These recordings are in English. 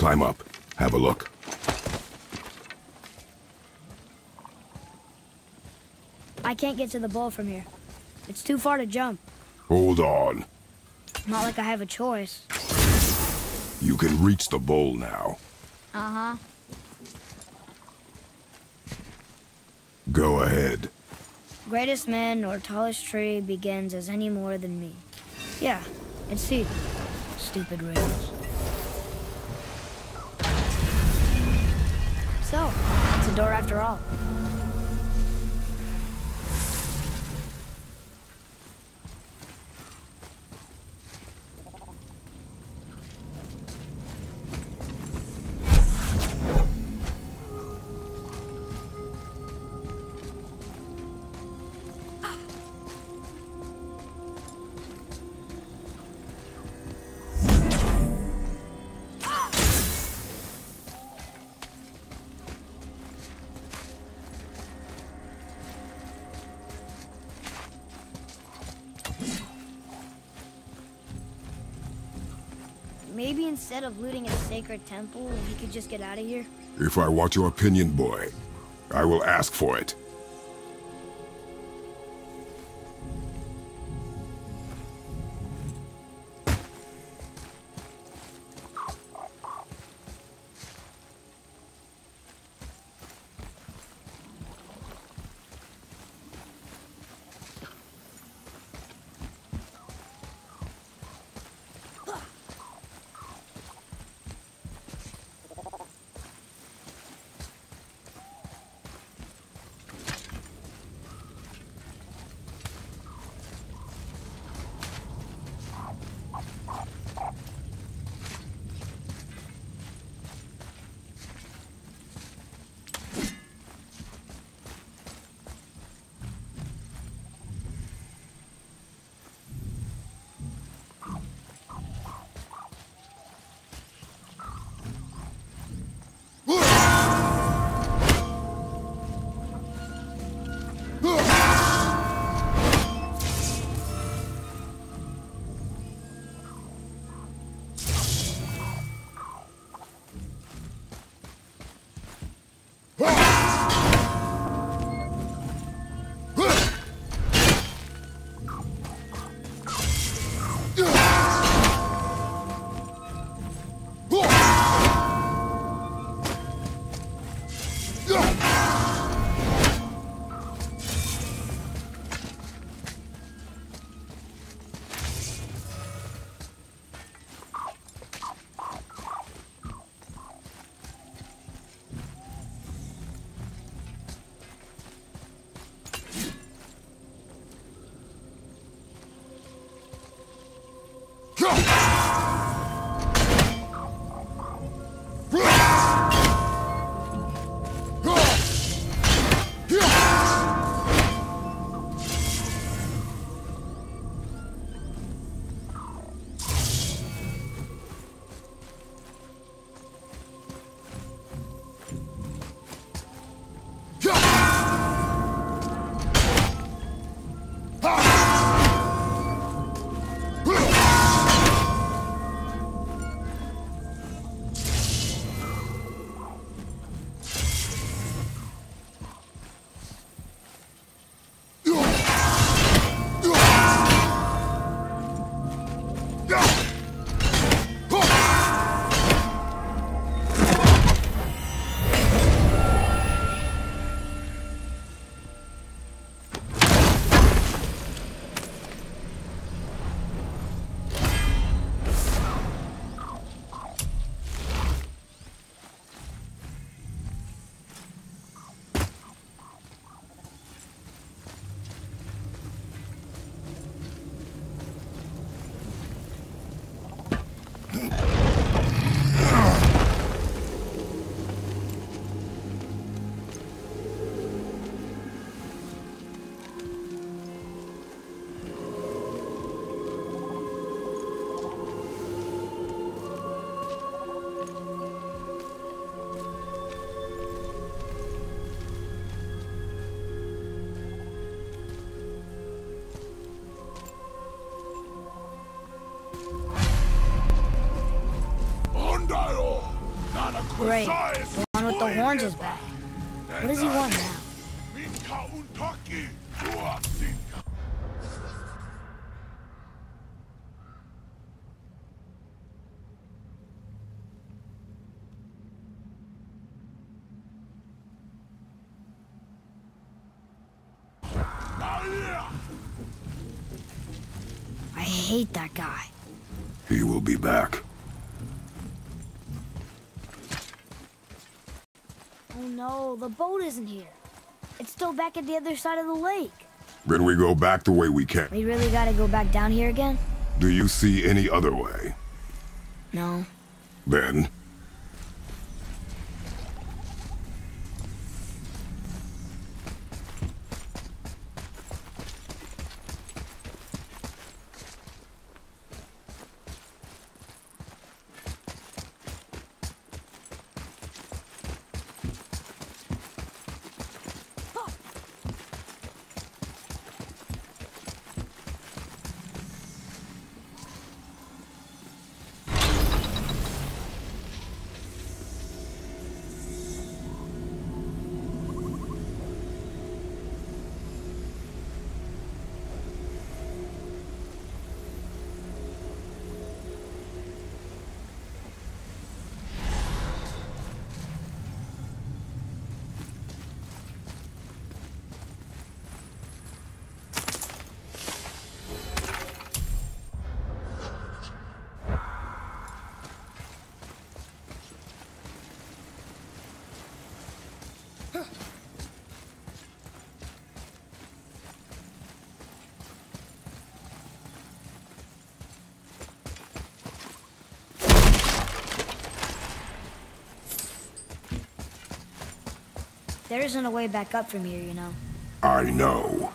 climb up. Have a look. I can't get to the bowl from here. It's too far to jump. Hold on. Not like I have a choice. You can reach the bowl now. Uh-huh. Go ahead. Greatest man or tallest tree begins as any more than me. Yeah, it's C. Stupid rails. So, it's a door after all. Maybe instead of looting a sacred temple, we could just get out of here? If I want your opinion, boy, I will ask for it. Great. The one with the horns is back. What does he want now? I hate that guy. He will be back. Oh no, the boat isn't here. It's still back at the other side of the lake. Then we go back the way we came. We really gotta go back down here again? Do you see any other way? No. Then... There isn't a way back up from here, you know. I know.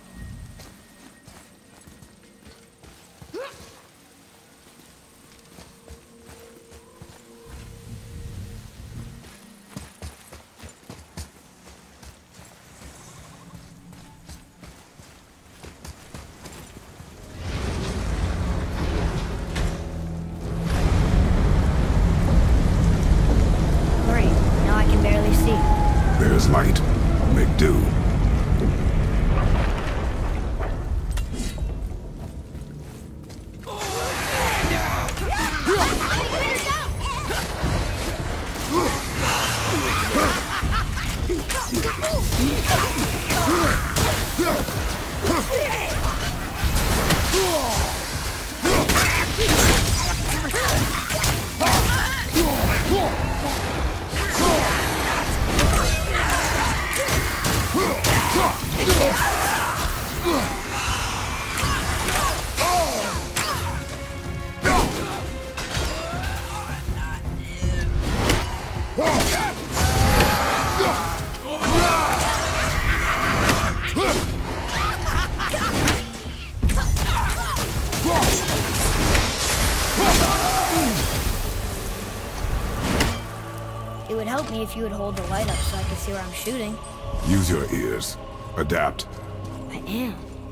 Great, now I can barely see. There's light. Make do. It would help me if you would hold the light up so I could see where I'm shooting. Use your ears. Adapt. I am.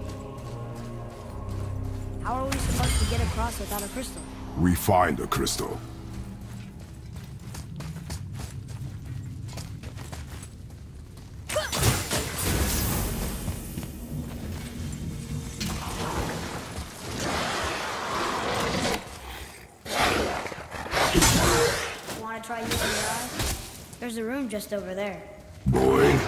How are we supposed to get across without a crystal? We find the crystal. Want to try using your eyes? There's a room just over there. Boy.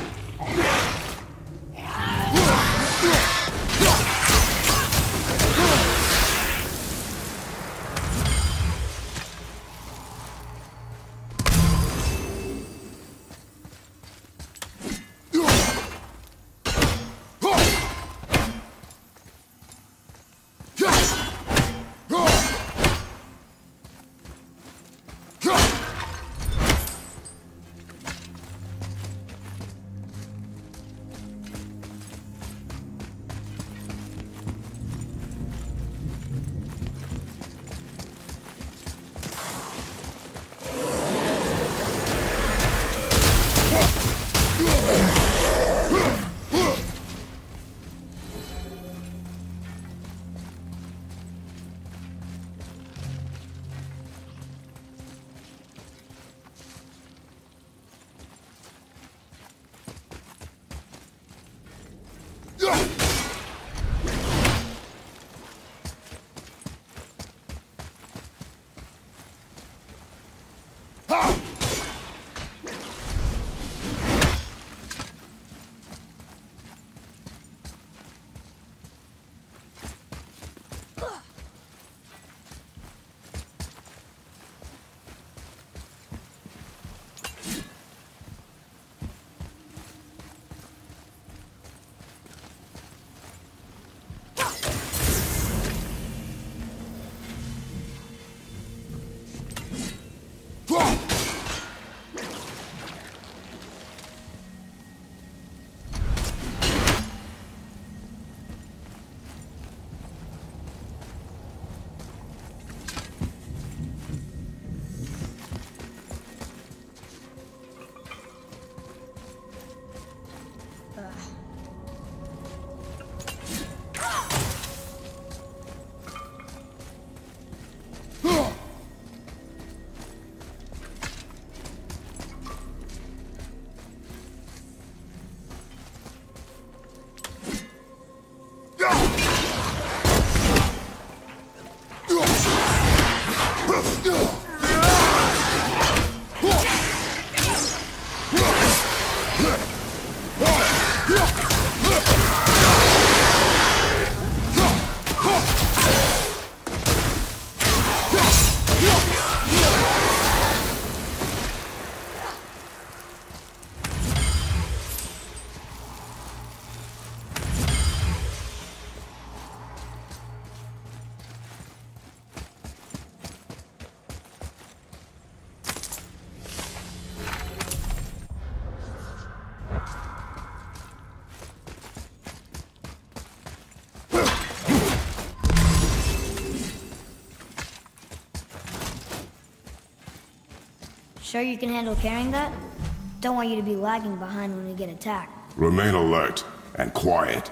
Sure you can handle carrying that? Don't want you to be lagging behind when we get attacked. Remain alert and quiet.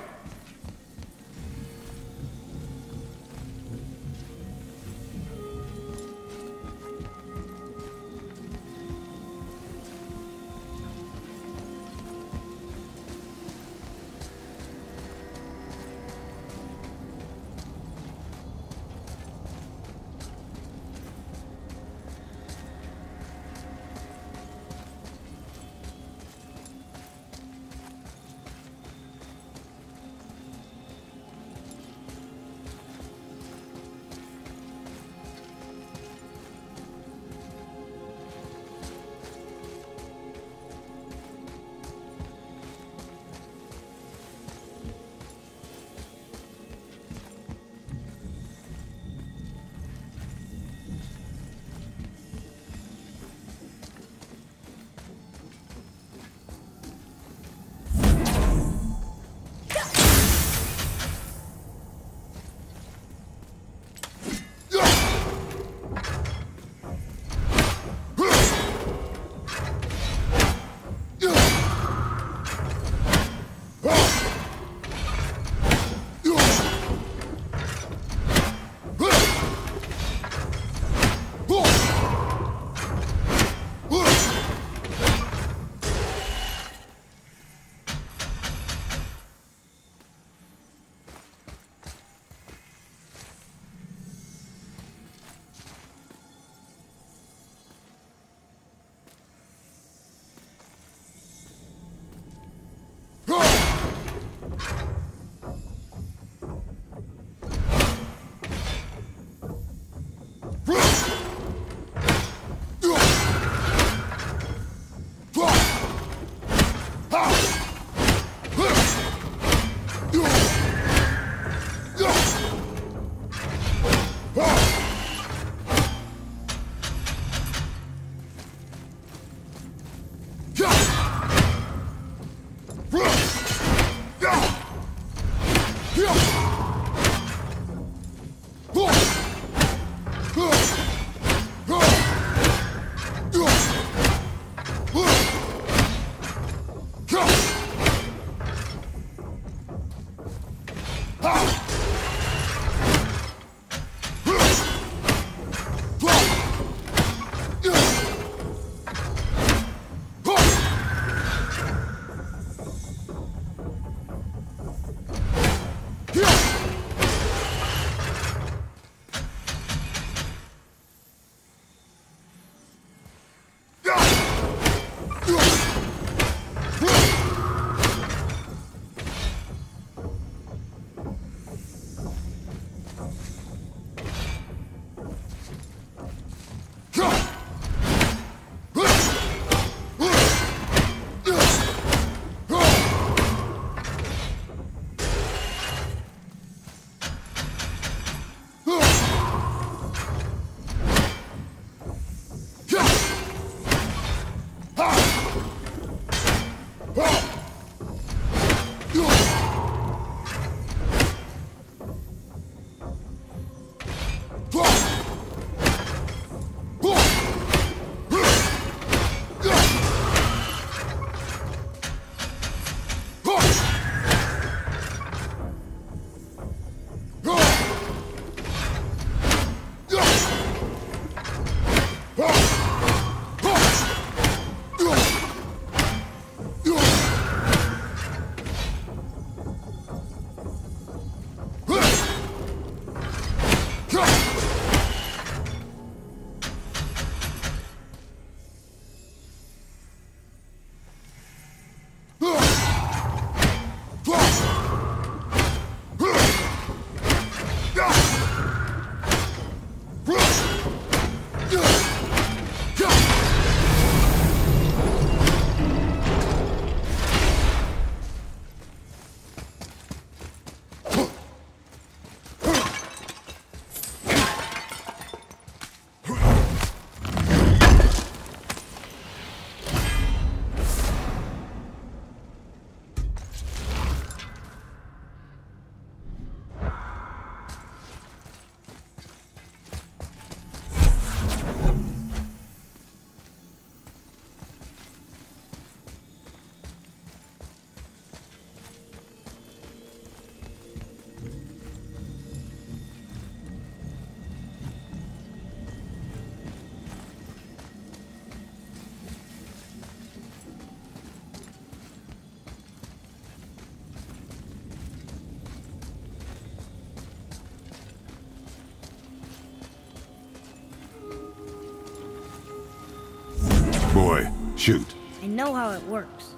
Boy, shoot. I know how it works.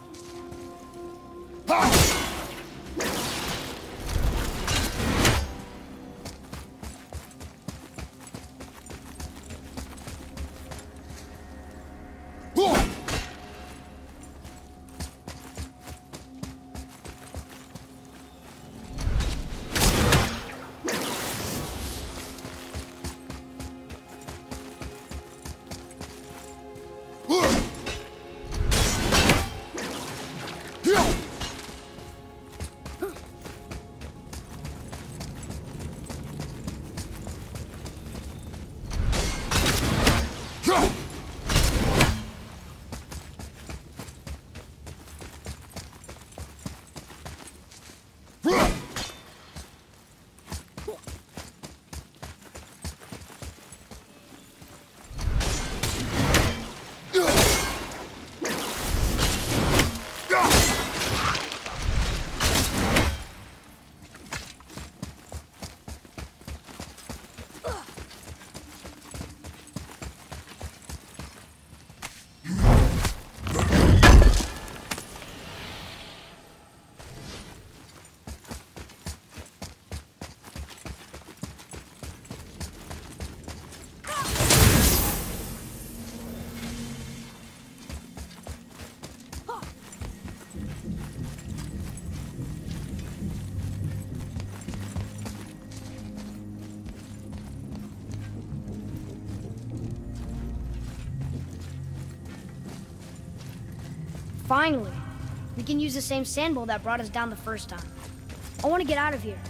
Finally, we can use the same sand bowl that brought us down the first time. I want to get out of here.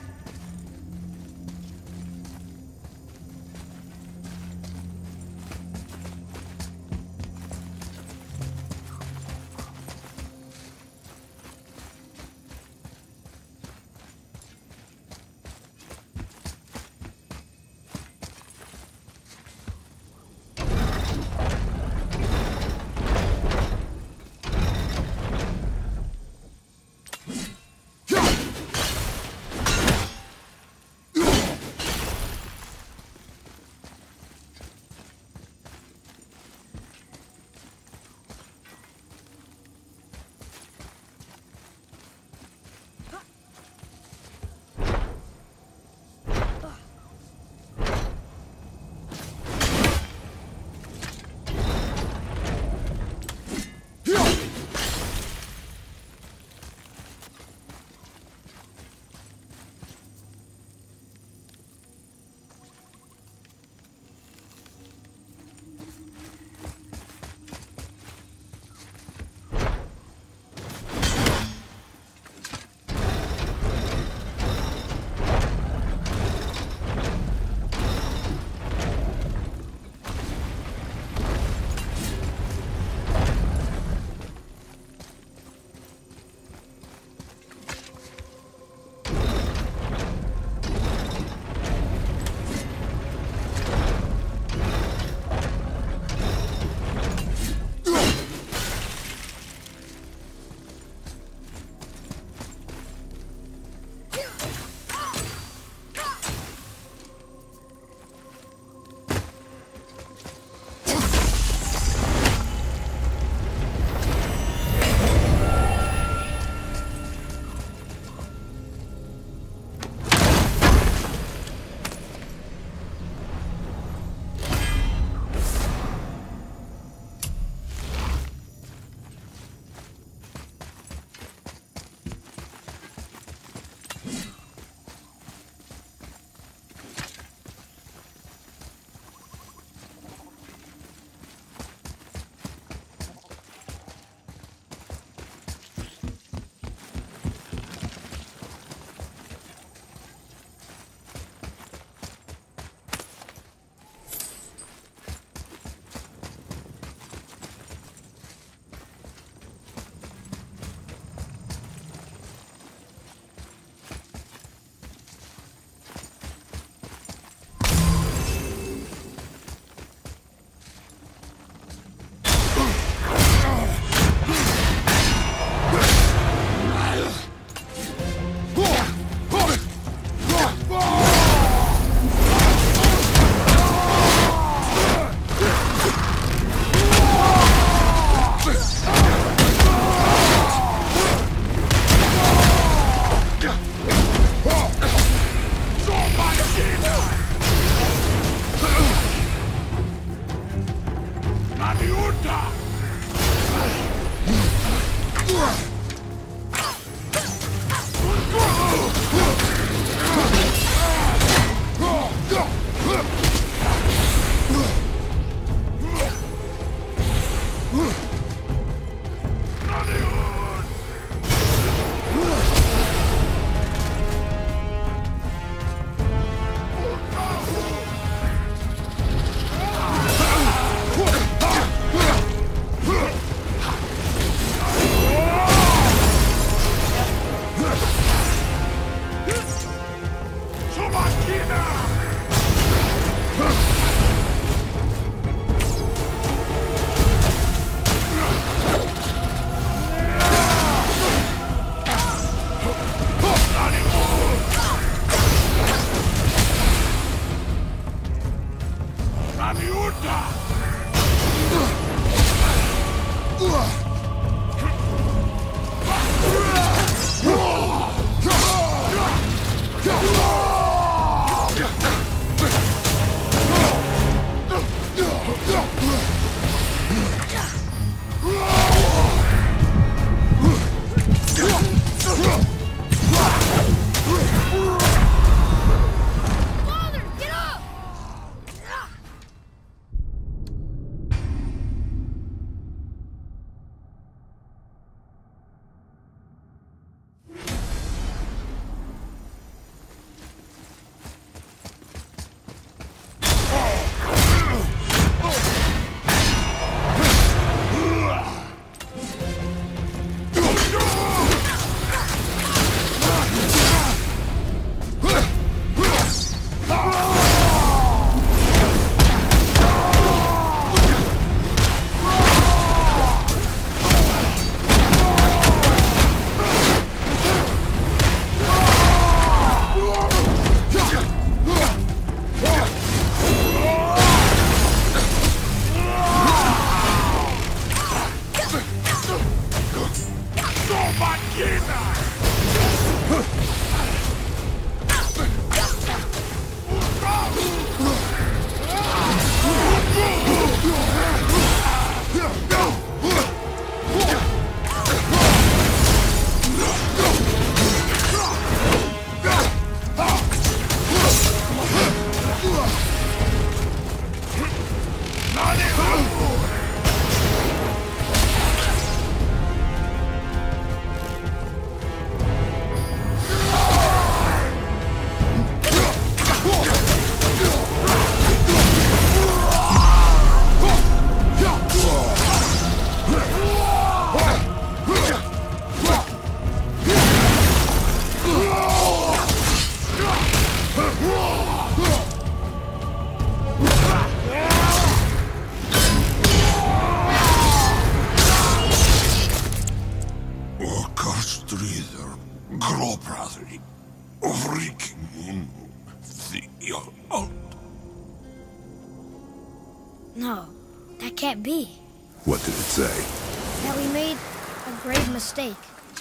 No, that can't be. What did it say? That we made a grave mistake.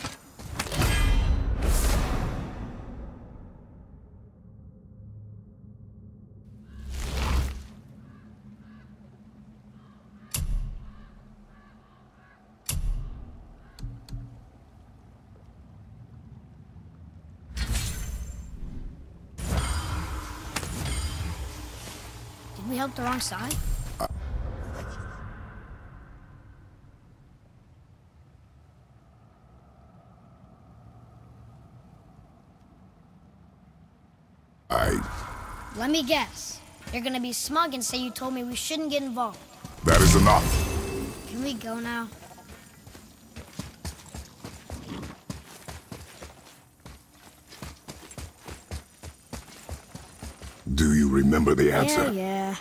Did we help the wrong side? Let me guess. You're gonna be smug and say you told me we shouldn't get involved. That is enough. Can we go now? Do you remember the answer? Yeah.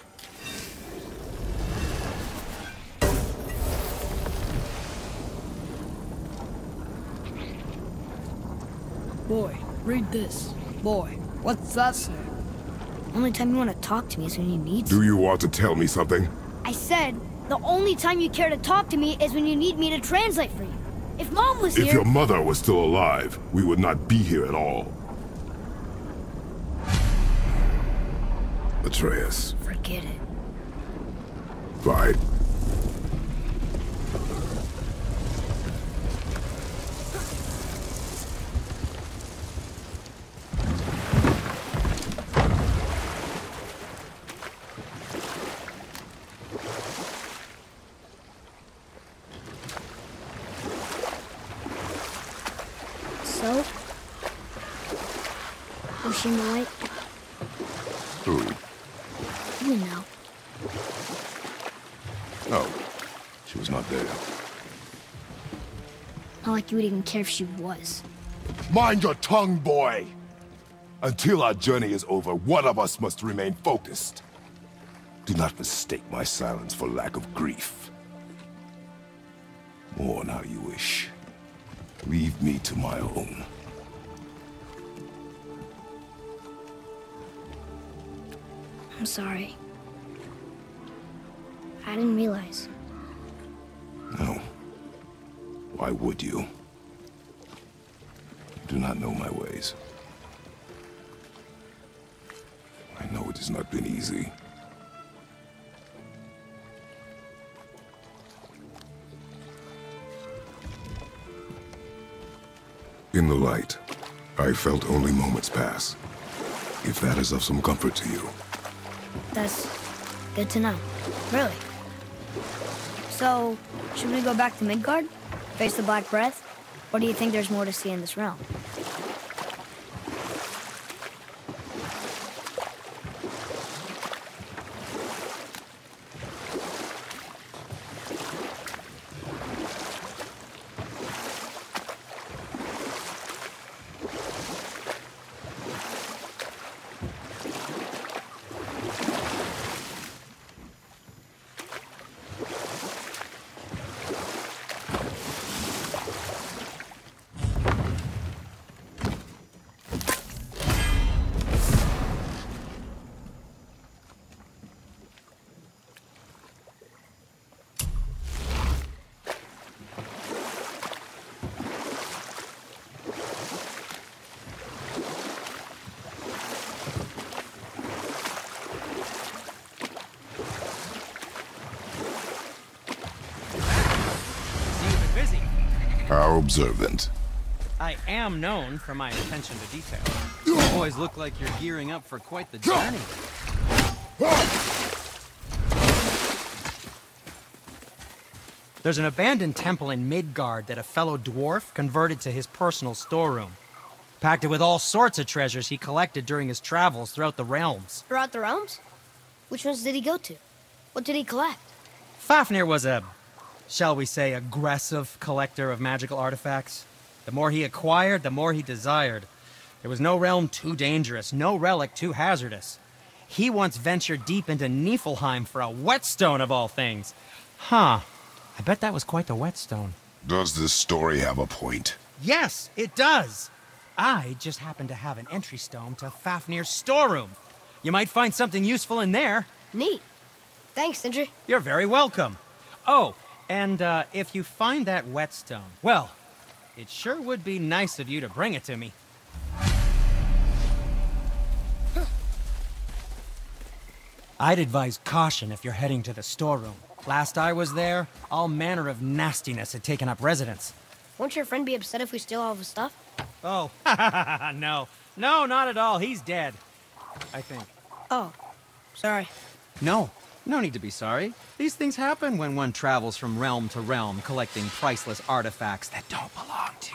Boy, read this. Boy, what's that say? Only time you want to talk to me is when you need Do you want to tell me something? I said, the only time you care to talk to me is when you need me to translate for you. If Mom was If here... your mother was still alive, we would not be here at all. Atreus. Forget it. Fine. So? Was she my... Who? You know. Oh, she was not there. Not like you would even care if she was. Mind your tongue, boy! Until our journey is over, one of us must remain focused. Do not mistake my silence for lack of grief. Mourn how you wish. Leave me to my own. I'm sorry. I didn't realize. No. Why would you? You do not know my ways. I know it has not been easy. In the light, I felt only moments pass. If that is of some comfort to you. That's good to know. Really. So, should we go back to Midgard? Face the Black Breath? Or do you think there's more to see in this realm? How observant. I am known for my attention to detail. You boys look like you're gearing up for quite the journey. There's an abandoned temple in Midgard that a fellow dwarf converted to his personal storeroom. Packed it with all sorts of treasures he collected during his travels throughout the realms. Throughout the realms? Which ones did he go to? What did he collect? Fafnir was a, shall we say, aggressive collector of magical artifacts. The more he acquired, the more he desired. There was no realm too dangerous, no relic too hazardous. He once ventured deep into Niflheim for a whetstone of all things. Huh. I bet that was quite the whetstone. Does this story have a point? Yes, it does. I just happen to have an entry stone to Fafnir's storeroom. You might find something useful in there. Neat. Thanks, Sindri. You're very welcome. Oh, and if you find that whetstone, well, it sure would be nice of you to bring it to me. I'd advise caution if you're heading to the storeroom. Last I was there, all manner of nastiness had taken up residence. Won't your friend be upset if we steal all of his stuff? Oh, no. No, not at all. He's dead, I think. Oh, sorry. No need to be sorry. These things happen when one travels from realm to realm, collecting priceless artifacts that don't belong to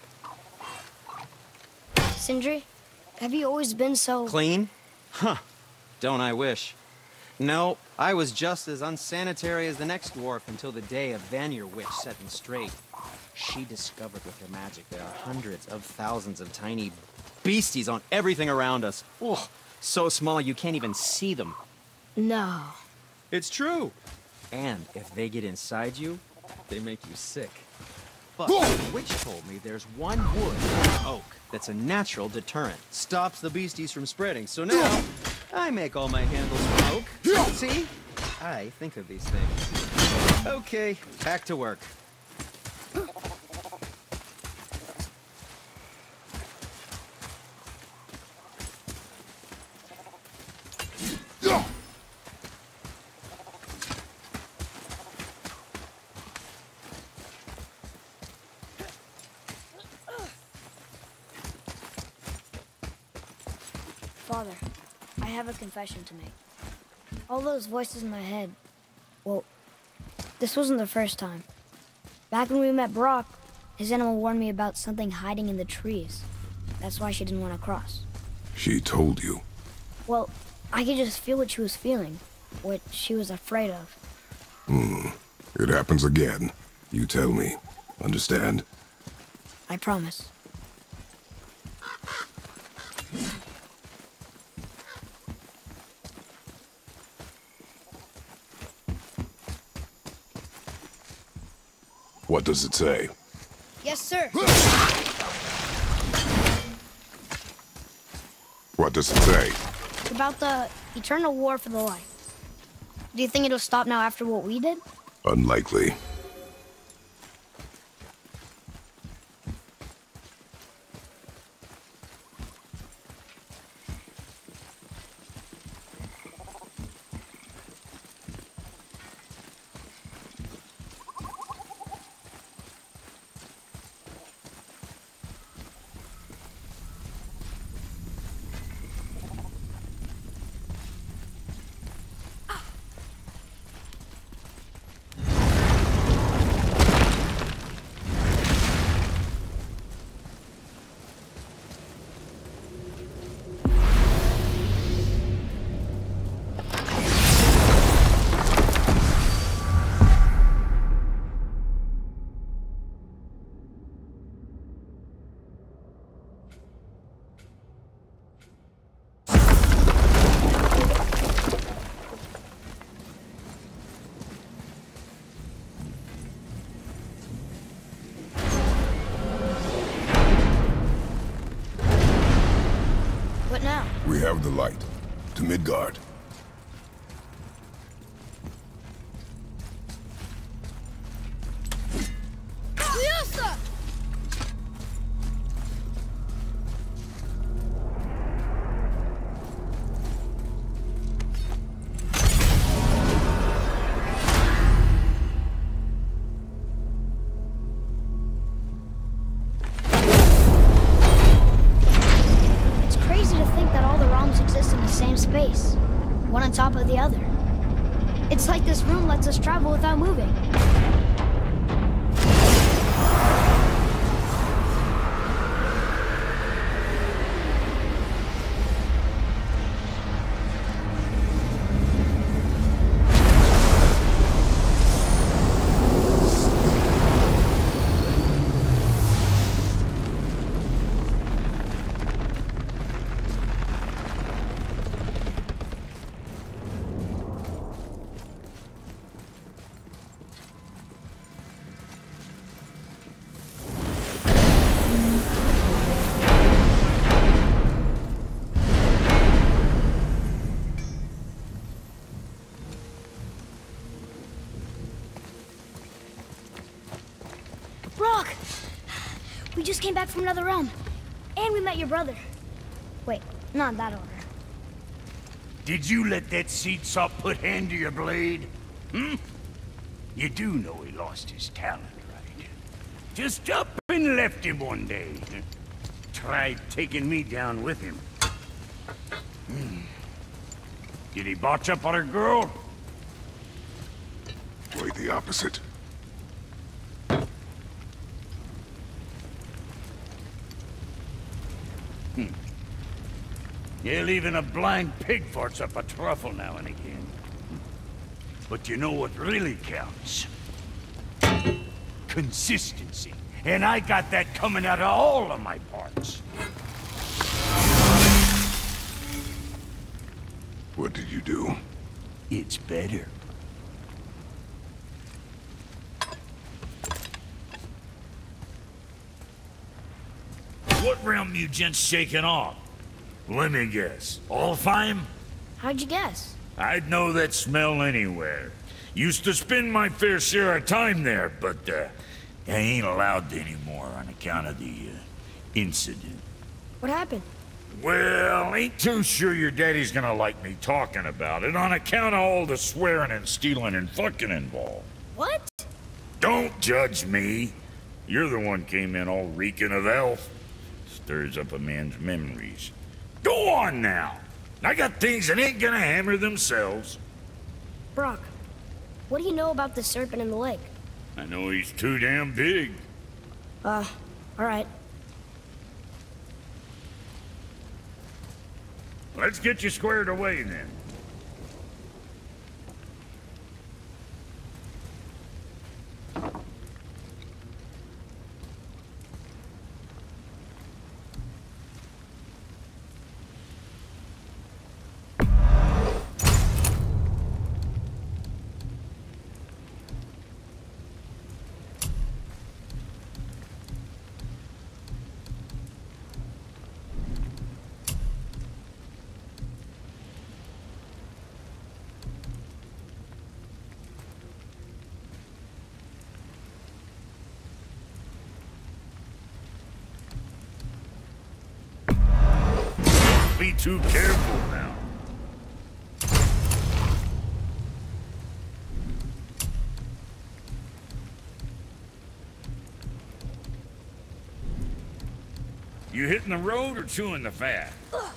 you. Sindri, have you always been so... Clean? Huh. Don't I wish. No, I was just as unsanitary as the next dwarf until the day a Vanir witch set them straight. She discovered with her magic there are hundreds of thousands of tiny beasties on everything around us. Oh, so small you can't even see them. No. It's true. And if they get inside you, they make you sick. But the witch told me there's one wood, oak, that's a natural deterrent. Stops the beasties from spreading. So now, I make all my handles from oak. See? I think of these things. Okay, back to work. Father, I have a confession to make. All those voices in my head, well, this wasn't the first time. Back when we met Brock, his animal warned me about something hiding in the trees. That's why she didn't want to cross. She told you? Well, I could just feel what she was feeling, what she was afraid of. It happens again. You tell me. Understand? I promise. What does it say? Yes, sir. What does it say? It's about the eternal war for the light. Do you think it'll stop now after what we did? Unlikely. What now? We have the light. To Midgard. It's crazy to think that all the realms exist in the same space, one on top of the other. It's like this room lets us travel without moving. Brock! We just came back from another realm. And we met your brother. Wait, not in that order. Did you let that seed sop put hand to your blade? Hmm? You do know he lost his talent, right? Just up and left him one day. Tried taking me down with him. Did he botch up on a girl? Quite the opposite. Yeah, even a blind pig farts up a truffle now and again. But you know what really counts? Consistency. And I got that coming out of all of my parts. What did you do? It's better. What realm you gents shaking off? Let me guess. Alfheim? How'd you guess? I'd know that smell anywhere. Used to spend my fair share of time there, but I ain't allowed to anymore on account of the incident. What happened? Well, ain't too sure your daddy's gonna like me talking about it on account of all the swearing and stealing and fucking involved. What? Don't judge me. You're the one came in all reeking of elf. Stirs up a man's memories. Go on now. I got things that ain't gonna hammer themselves. Brock, what do you know about the serpent in the lake? I know he's too damn big. All right. Let's get you squared away then. be too careful now. You hitting the road or chewing the fat?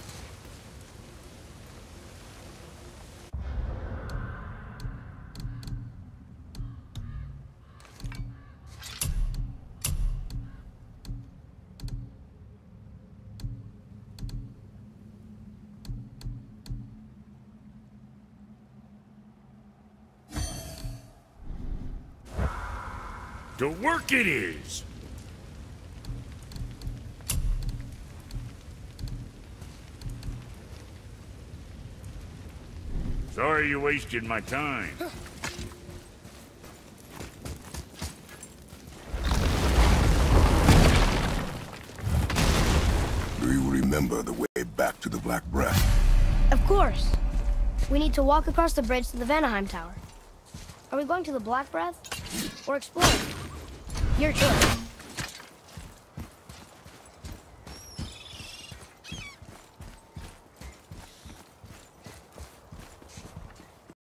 To work it is! Sorry you wasted my time. Do you remember the way back to the Black Breath? Of course. We need to walk across the bridge to the Vanaheim Tower. Are we going to the Black Breath or exploring? Your choice.